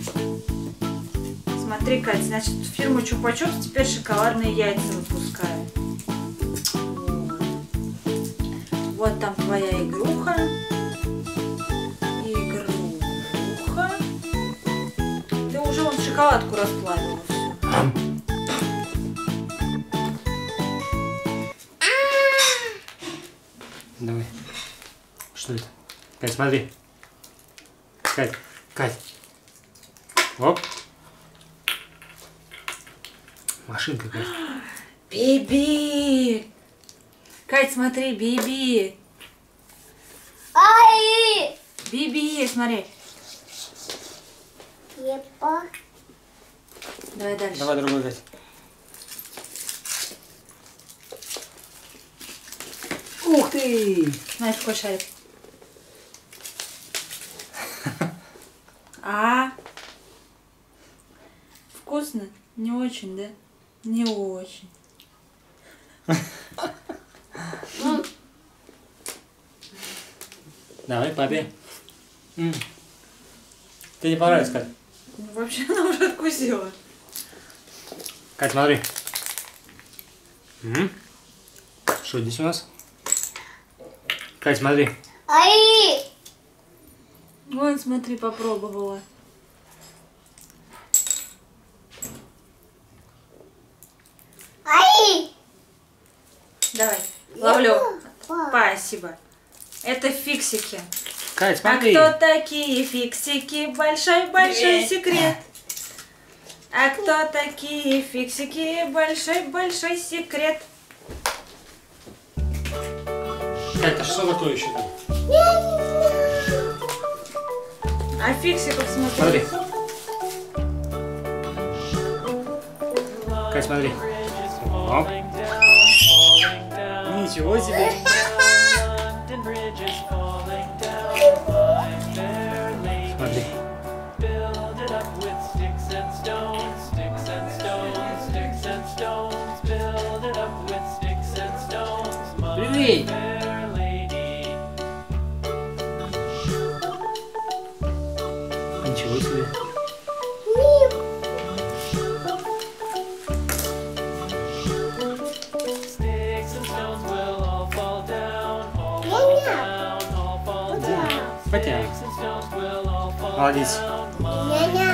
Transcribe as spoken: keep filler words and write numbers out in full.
Смотри, Кать, значит, фирма Чупа-Чупс теперь шоколадные яйца выпускает. Вот. Вот там твоя игруха. Игруха. Ты уже вон шоколадку расплавила. Давай. Что это? Кать, смотри. Кать, Кать. Оп. Машинка, Кать. Биби! Кать, смотри, Биби! Ай! Биби, смотри. Епа. Давай дальше. Давай другой, Кать. Ух ты! Смотри, какой шарик. А? Вкусно? Не очень, да? Не очень. Давай, папе. М. Тебе не понравится, Кать? Вообще она уже откусила. Кать, смотри. М. Что здесь у нас? Кать, смотри. Ай! Вон, смотри, попробовала. Ай! Давай, ловлю. Спасибо. Это фиксики. Кать, А смотри. кто такие фиксики? Большой-большой секрет. А кто такие фиксики? Большой-большой секрет. Кать, а что такое еще? А фиксиков смотри. Смотри. Кать, смотри. Оп. Ничего себе. Смотри. Привет. Ничего себе. Потянем. Молодец. Няня.